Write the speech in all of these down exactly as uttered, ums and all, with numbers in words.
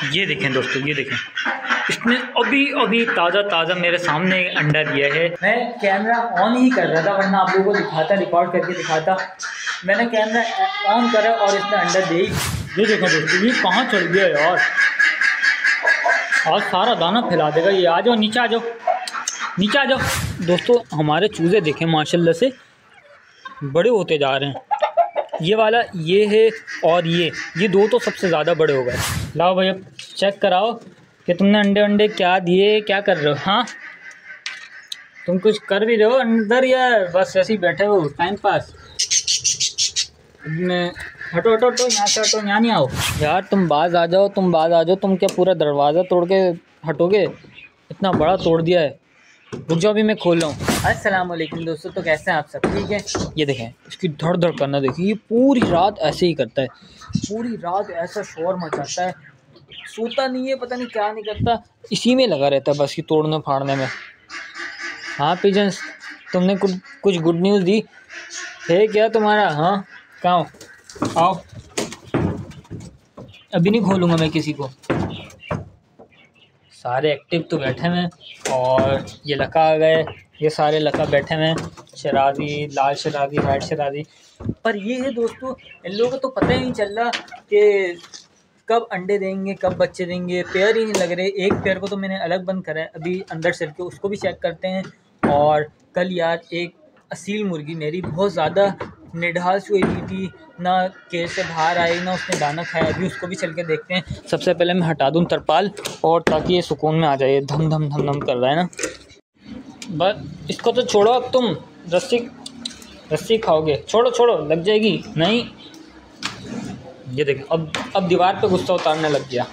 ये देखें दोस्तों, ये देखें, इसने अभी अभी ताज़ा ताज़ा मेरे सामने अंडा दिया है। मैं कैमरा ऑन ही कर रहा था, वरना आप लोगों को दिखाता, रिकॉर्ड करके दिखाता। मैंने कैमरा ऑन करा और इसने अंडा दे ही। ये देखें दोस्तों, ये कहाँ चढ़ गया यार, आज सारा दाना फैला देगा ये। आ जाओ नीचे, आ जाओ नीचे, आ जाओ दोस्तों। हमारे चूज़े देखें माशाल्लाह से बड़े होते जा रहे हैं। ये वाला ये है और ये ये दो तो सबसे ज़्यादा बड़े हो गए। लाओ भैया चेक कराओ कि तुमने अंडे अंडे क्या दिए, क्या कर रहे हो। हाँ तुम कुछ कर भी रहे हो अंदर या बस ऐसे ही बैठे हो टाइम पास। हटो हटो हटो यहाँ से, हटो, यहाँ नहीं आओ यार, तुम बाज आ जाओ, तुम बाज आ जाओ। तुम क्या पूरा दरवाज़ा तोड़ के हटोगे? इतना बड़ा तोड़ दिया है। रुक जाओ अभी मैं खोल रहा हूँ। अस्सलाम वालेकुम दोस्तों, तो कैसे हैं आप सब? ठीक है। ये देखें इसकी धड़ धड़ करना, देखिए ये पूरी रात ऐसे ही करता है, पूरी रात ऐसा शोर मचाता है, सोता नहीं है, पता नहीं क्या नहीं करता, इसी में लगा रहता है बस ये तोड़ने फाड़ने में। हाँ पिजन्स, तुमने कुछ कुछ गुड न्यूज़ दी है क्या तुम्हारा? हाँ कहाँ आओ, अभी नहीं खोलूँगा मैं किसी को। सारे एक्टिव तो बैठे हैं और ये लका आ गए, ये सारे लका बैठे हैं, शराजी, लाल शराजी, वाइट शराजी। पर ये है दोस्तों, इन लोगों को तो पता ही नहीं चल रहा कि कब अंडे देंगे, कब बच्चे देंगे, पेयर ही नहीं लग रहे। एक पेयर को तो मैंने अलग बंद करा है, अभी अंदर चल के उसको भी चेक करते हैं। और कल यार एक असील मुर्गी मेरी बहुत ज़्यादा निढाल हुई थी, ना केज से बाहर आई, ना उसने दाना खाया, अभी उसको भी चल के देखते हैं। सबसे पहले मैं हटा दूं तरपाल, और ताकि ये सुकून में आ जाए। धम धम धम धम कर रहा है ना, बस इसको तो छोड़ो अब। तुम रस्सी रस्सी खाओगे, छोड़ो छोड़ो, लग जाएगी। नहीं ये देखो, अब अब दीवार पे गुस्सा उतारने लग गया।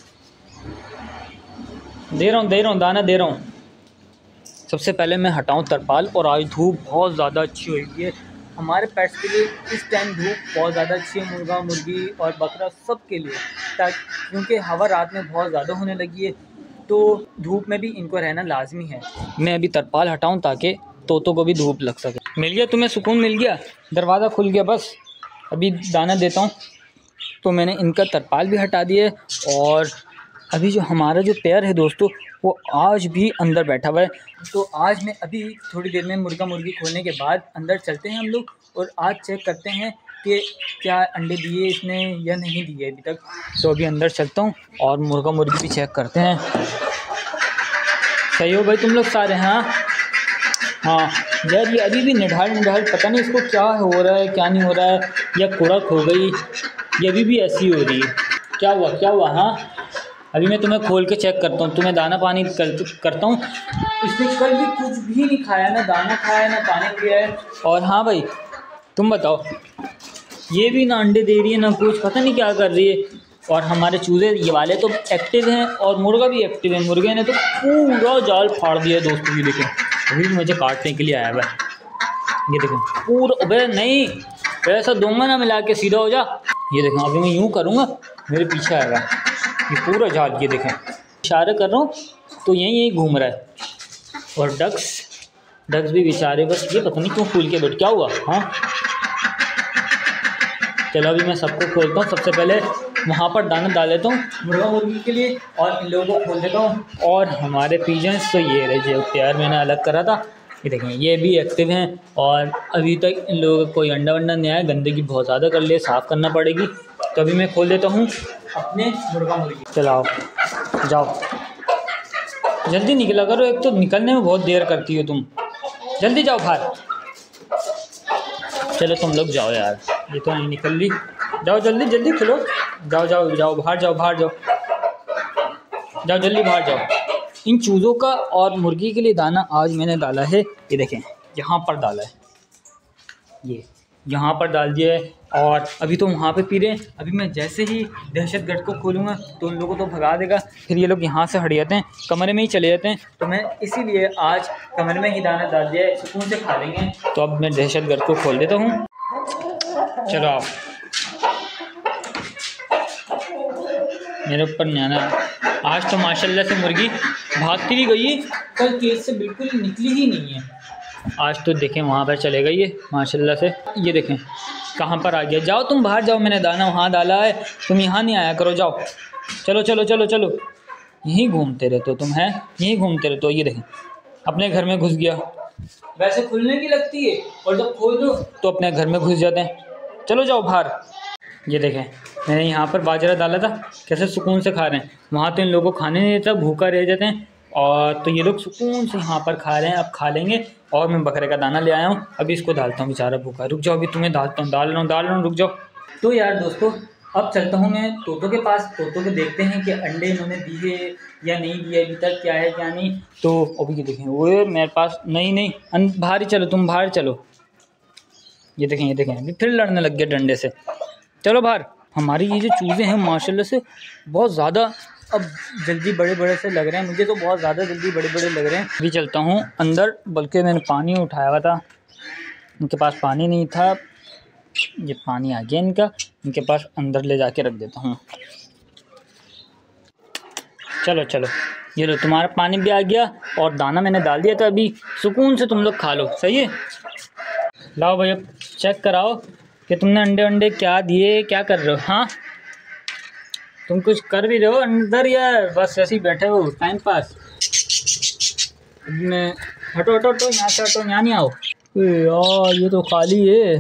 दे रहा हूँ दे रहा हूँ दाना दे रहा हूँ। सबसे पहले मैं हटाऊँ तरपाल, और आज धूप बहुत ज़्यादा अच्छी हुई है हमारे पेट्स के लिए। इस टाइम धूप बहुत ज़्यादा अच्छी है, मुर्गा मुर्गी और बकरा सब के लिए, ताकि क्योंकि हवा रात में बहुत ज़्यादा होने लगी है, तो धूप में भी इनको रहना लाजमी है। मैं अभी तरपाल हटाऊं ताकि तोतों को भी धूप लग सके। मिल गया तुम्हें सुकून, मिल गया, दरवाज़ा खुल गया। बस अभी दाना देता हूँ। तो मैंने इनका तरपाल भी हटा दिया है, और अभी जो हमारा जो पेयर है दोस्तों, वो आज भी अंदर बैठा हुआ है। तो आज मैं अभी थोड़ी देर में मुर्गा मुर्गी खोलने के बाद अंदर चलते हैं हम लोग, और आज चेक करते हैं कि क्या अंडे दिए इसने या नहीं दिए अभी तक। तो अभी अंदर चलता हूँ और मुर्गा मुर्गी भी चेक करते हैं। सही हो भाई तुम लोग सारे? हाँ हाँ यार, ये अभी भी निढाल निढाल, पता नहीं इसको क्या हो रहा है क्या नहीं हो रहा है, या कुड़क हो गई, ये अभी भी ऐसी हो रही है। क्या हुआ क्या हुआ? हाँ अभी मैं तुम्हें खोल के चेक करता हूँ, तुम्हें दाना पानी कर, करता हूँ। इसने कल भी कुछ भी नहीं खाया, ना दाना खाया ना पानी पिया है। और हाँ भाई तुम बताओ, ये भी ना अंडे दे रही है ना कुछ, पता नहीं क्या कर रही है। और हमारे चूज़े ये वाले तो एक्टिव हैं, और मुर्गा भी एक्टिव है। मुर्गे ने तो पूरा जाल फाड़ दिया है दोस्तों। ये देखें अभी भी मुझे काटने के लिए आया हुआ है। ये देखें पूरा, अबे नहीं ऐसा दोंगा ना मिला के, सीधा हो जा। ये देखें अभी मैं यूँ करूँगा मेरे पीछे आएगा ये पूरा जाल। ये देखें इशारे कर रहा हूँ तो यहीं यहीं घूम रहा है। और डक्स डक्स भी बेचारे, बस ये पता नहीं क्यों फूल के बैठ, क्या हुआ? हाँ चलो अभी मैं सबको खोलता हूँ। सबसे पहले वहाँ पर दाना डाल देता हूँ मुर्गा मुर्गी के लिए, और इन लोगों को खोल देता हूँ। और हमारे पिजन्स तो ये रहे जो प्यार मैंने अलग करा था, ये देखें ये भी एक्टिव हैं, और अभी तक इन लोगों को कोई अंडा वंडा नहीं आया। गंदगी बहुत ज़्यादा कर लिए, साफ़ करना पड़ेगी। तो अभी मैं खोल देता हूँ अपने मुर्गा मुर्गी। चलाओ जाओ, जल्दी निकला करो, एक तो निकलने में बहुत देर करती हो तुम, जल्दी जाओ बाहर। चलो तुम लोग जाओ यार, ये तो नहीं निकल ली, जाओ जल्दी जल्दी खुलो, जाओ जाओ जाओ बाहर जाओ, बाहर जाओ जाओ जल्दी बाहर जाओ। इन चूज़ों का और मुर्गी के लिए दाना आज मैंने डाला है, ये देखें यहाँ पर डाला है, ये यहाँ पर डाल दिया है। और अभी तो वहाँ पे पी रहे हैं। अभी मैं जैसे ही दहशतगर्द को खोलूँगा तो उन लोगों को भगा देगा, फिर ये लोग यहाँ से हट जाते हैं, कमरे में ही चले जाते हैं। तो मैं इसीलिए आज कमरे में ही दाना डाल दिया है, सुकून से खा लेंगे। तो अब मैं दहशतगर्द को खोल देता हूँ। चलो आप मेरे ऊपर नहीं आना। आज तो माशाल्लाह से मुर्गी भागती भी गई है, कल केज से बिल्कुल निकली ही नहीं है। आज तो देखें वहाँ पर चले गई है माशाल्लाह से। ये देखें कहाँ पर आ गया, जाओ तुम बाहर जाओ, मैंने दाना वहाँ डाला है, तुम यहाँ नहीं आया करो, जाओ चलो चलो चलो चलो, यहीं घूमते रहते हो तुम, हैं यहीं घूमते रहते हो। ये देखें अपने घर में घुस गया। वैसे खुलने की लगती है और जब खोल दो तो अपने घर में घुस जाते हैं। चलो जाओ बाहर। ये देखें मैंने यहाँ पर बाजरा डाला था, कैसे सुकून से खा रहे हैं। वहाँ तो इन लोगों को खाने नहीं देता, भूखा रह जाते हैं, और तो ये लोग सुकून से यहाँ पर खा रहे हैं। अब खा लेंगे। और मैं बकरे का दाना ले आया हूँ, अभी इसको डालता हूँ, बेचारा भूखा। रुक जाओ, अभी तुम्हें डालता हूँ, डाल रहा हूँ डाल रहा हूँ रुक जाओ। तो यार दोस्तों, अब चलता हूँ मैं तोतों के पास। तोतों के देखते हैं कि अंडे इन्होंने दिए या नहीं दिए अभी तक, क्या है क्या नहीं। तो अभी ये देखें, वो मेरे पास नहीं नहीं बाहर ही चलो, तुम बाहर चलो। ये देखें ये देखें अभी फिर लड़ने लग गए डंडे से। चलो बाहर। हमारी ये जो चूज़े हैं माशाल्लाह से बहुत ज़्यादा अब जल्दी बड़े बड़े से लग रहे हैं, मुझे तो बहुत ज़्यादा जल्दी बड़े बड़े लग रहे हैं। अभी चलता हूँ अंदर, बल्कि मैंने पानी उठाया हुआ था, इनके पास पानी नहीं था, ये पानी आ गया इनका, इनके पास अंदर ले जाके रख देता हूँ। चलो चलो, ये लो तुम्हारा पानी भी आ गया और दाना मैंने डाल दिया था, अभी सुकून से तुम लोग खा लो। सही है, लाओ भाई अब चेक कराओ कि तुमने अंडे अंडे क्या दिए, क्या कर रहे हो। हाँ तुम कुछ कर भी रहे हो अंदर या बस ऐसे ही बैठे हो टाइम पास। मैं हटो हटो हटो यहाँ से, हटो यहाँ नहीं आओ। यार ये तो खाली है,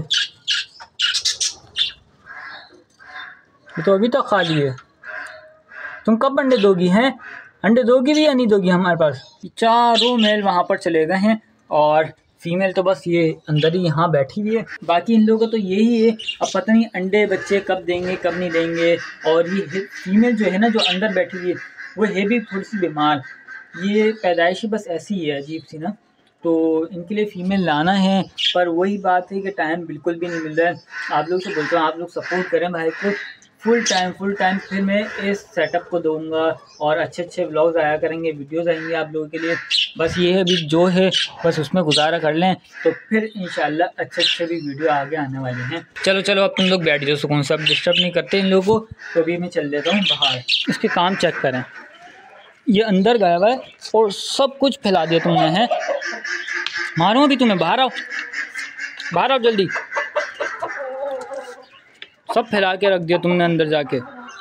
ये तो अभी तक खाली है। तुम कब अंडे दोगी हैं, अंडे दोगी भी या नहीं दोगी हमारे पास। चारों मेल वहाँ पर चले गए हैं और फीमेल तो बस ये अंदर ही यहाँ बैठी हुई है। बाकी इन लोगों का तो यही है, अब पता नहीं अंडे बच्चे कब देंगे कब नहीं देंगे। और ये फीमेल जो है ना, जो अंदर बैठी हुई है, वो है भी थोड़ी सी बीमार। ये पैदाइशी बस ऐसी है अजीब सी ना, तो इनके लिए फ़ीमेल लाना है, पर वही बात है कि टाइम बिल्कुल भी नहीं मिल रहा है। आप लोग से बोलता हूँ, आप लोग सपोर्ट करें भाई को फुल टाइम फुल टाइम फिर मैं इस सेटअप को दूंगा और अच्छे अच्छे व्लॉग्स आया करेंगे, वीडियोस आएंगे आप लोगों के लिए। बस ये है अभी जो है बस उसमें गुजारा कर लें, तो फिर इंशाल्लाह अच्छे अच्छे भी वीडियो आगे आने वाले हैं। चलो चलो अब तुम लोग बैठ जाओ सुकून से, अब डिस्टर्ब नहीं करते इन लोगों को। तो अभी मैं चल देता हूँ बाहर। इसके काम चेक करें, ये अंदर गया हुआ है और सब कुछ फैला दिया तुमने है। मारो अभी तुम्हें, बाहर आओ बाहर आओ जल्दी। सब फैला के रख दिया तुमने अंदर जाके।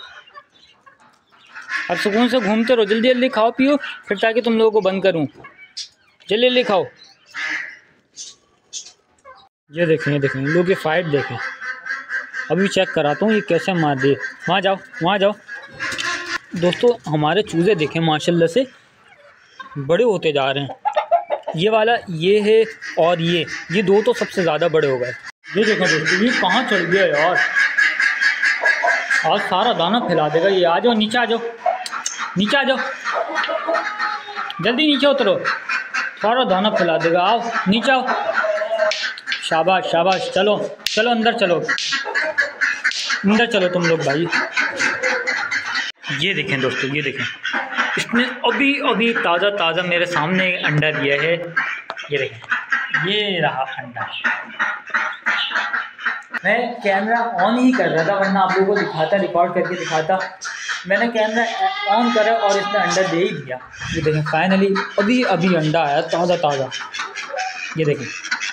अब सुकून से घूमते रहो, जल्दी जल्दी खाओ पियो फिर, ताकि तुम लोगों को बंद करूं। जल्दी जल्दी खाओ। ये देखें ये देखें इन लोग की फाइट देखें। अभी चेक कराता हूँ ये कैसे मार दिए। वहाँ जाओ वहाँ जाओ। दोस्तों हमारे चूज़े देखें माशाल्लाह से बड़े होते जा रहे हैं। ये वाला ये है और ये ये दो तो सबसे ज़्यादा बड़े हो गए। ये देखें दोस्तों, ये कहाँ चल गया यार, आज सारा दाना फैला देगा ये। आ जाओ नीचे, आ जाओ नीचे, आ जाओ जल्दी नीचे उतरो, सारा दाना फैला देगा। आओ नीचे आओ, शाबाश शाबाश। चलो चलो अंदर चलो, अंदर चलो तुम लोग भाई। ये देखें दोस्तों, ये देखें इसने अभी अभी ताज़ा ताज़ा मेरे सामने अंडा दिया है। ये देखें ये रहा अंडा। मैं कैमरा ऑन ही कर रहा था, वरना आप लोगों को दिखाता, रिकॉर्ड करके दिखाता। मैंने कैमरा ऑन करा और इसने अंडा दे ही दिया। ये देखें फाइनली अभी अभी अंडा आया ताज़ा ताज़ा। ये देखें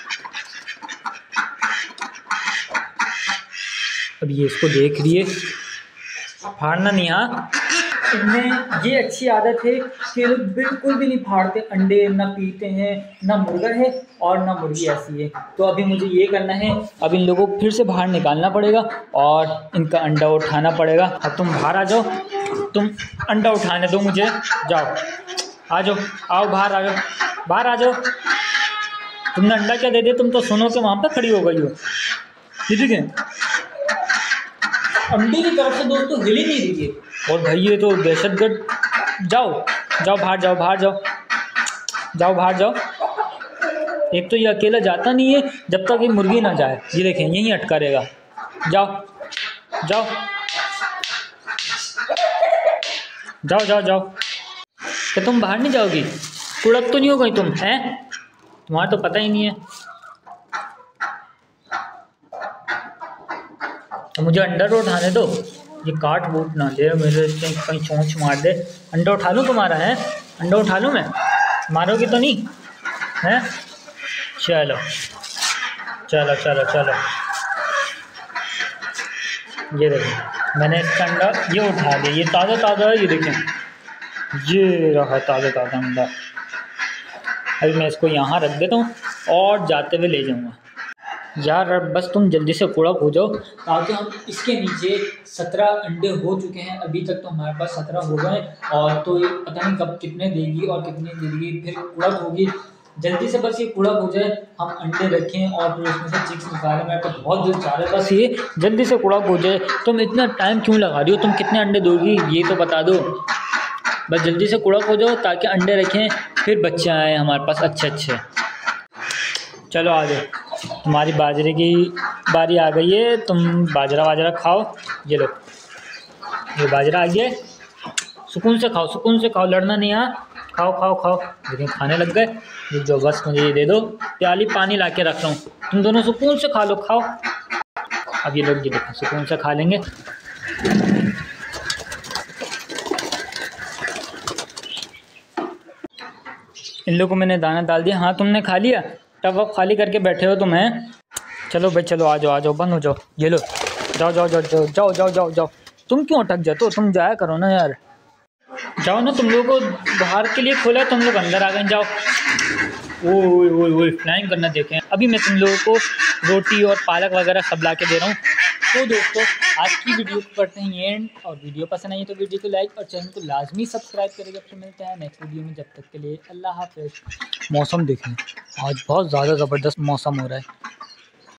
अब ये इसको देख रही है, फाड़ना नहीं। हाँ इनमें ये अच्छी आदत है कि लोग बिल्कुल भी नहीं फाड़ते अंडे, ना पीते हैं, ना मुर्गा है और ना मुर्गी ऐसी है। तो अभी मुझे ये करना है, अब इन लोगों को फिर से बाहर निकालना पड़ेगा और इनका अंडा उठाना पड़ेगा। अब तुम बाहर आ जाओ, तुम अंडा उठाने दो मुझे। जाओ आ जाओ, आओ बाहर आ जाओ, बाहर आ जाओ। तुमने अंडा क्या दे दिया, तुम तो सुनो के वहाँ पर खड़ी हो गई हो। ठीक है अंडे की तरफ से दोस्तों हिल ही नहीं रही है। और भाई ये तो दहशतगर्द। जाओ जाओ बाहर जाओ, बाहर जाओ जाओ बाहर जाओ। एक तो ये अकेला जाता नहीं है जब तक ये मुर्गी ना जाए। ये देखें यहीं अटका रहेगा। जाओ जाओ जाओ जाओ जाओ। क्या तुम बाहर नहीं जाओगी, कुड़क तो नहीं हो गई तुम हैं, तुम्हारा तो पता ही नहीं है। तो मुझे अंडा तो उठाने दो, ये काट वूट ना दे मेरे से, कहीं चोंच मार दे। अंडा उठा लूँ तुम्हारा है, अंडा उठा लूँ मैं, मारोगी तो नहीं हैं। चलो चलो चलो चलो। ये देखो मैंने इसका अंडा ये उठा लिया, ये ताज़ा ताज़ा है, ये देखें, ये रहा ताज़ा ताज़ा अंडा। अभी मैं इसको यहाँ रख देता हूँ और जाते हुए ले जाऊँगा। यार अब बस तुम जल्दी से कूड़ा खो जाओ, ताकि हम इसके नीचे सत्रह अंडे हो चुके हैं अभी तक, तो हमारे पास सत्रह हो गए। और तो ये पता नहीं कब कितने देगी और कितने देगी, फिर कूड़ा होगी। जल्दी से बस ये कूड़ा हो जाए, हम अंडे रखें और फिर उसमें से चिक्स निकालें। मेरे पास बहुत दिल चाह रहा है बस ये जल्दी से कूड़ा हो जाए। तुम इतना टाइम क्यों लगा रही हो? तुम कितने अंडे दोगी ये तो बता दो। बस जल्दी से कूड़ा हो जाओ ताकि अंडे रखें, फिर बच्चे आए हमारे पास अच्छे अच्छे। चलो आ जाओ, तुम्हारी बाजरे की बारी आ गई है, तुम बाजरा बाजरा खाओ। ये लो, ये बाजरा आ गया है, सुकून से खाओ, सुकून से खाओ, लड़ना नहीं। हाँ खाओ खाओ खाओ। लेकिन खाने लग गए, ये जो बस मुझे ये दे दो, प्याली पानी ला के रख रहा हूँ, तुम दोनों सुकून से खा लो, खाओ। अब ये लोग ये देखो सुकून से खा लेंगे। इन लोगों को मैंने दाना डाल दिया। हाँ तुमने खा लिया, टब वब खाली करके बैठे हो तुम हैं? चलो भाई चलो, आ जाओ आ जाओ, बंद हो जाओ। ये लो, जाओ जाओ जाओ जाओ जाओ जाओ जाओ जाओ। तुम क्यों अटक जाते हो? तुम जाया करो ना यार, जाओ ना। तुम लोगों को बाहर के लिए खोला, तुम लोग अंदर आ गए, जाओ। ओए ओए ओए फ्लाइंग करना देखें। अभी मैं तुम लोगों को रोटी और पालक वगैरह सब ला के दे रहा हूँ। तो दोस्तों आज की वीडियो को करते हैं एंड, और वीडियो पसंद आई तो वीडियो को लाइक और चैनल को लाजमी सब्सक्राइब करेगा। फिर मिलते हैं नेक्स्ट वीडियो में, जब तक के लिए अल्लाह हाफ़िज़। मौसम देखें, आज बहुत ज़्यादा ज़बरदस्त मौसम हो रहा है।